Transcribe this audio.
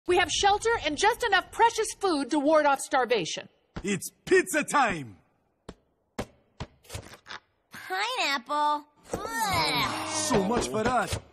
We have shelter and just enough precious food to ward off starvation. It's pizza time! Pineapple. Ugh. So much for that.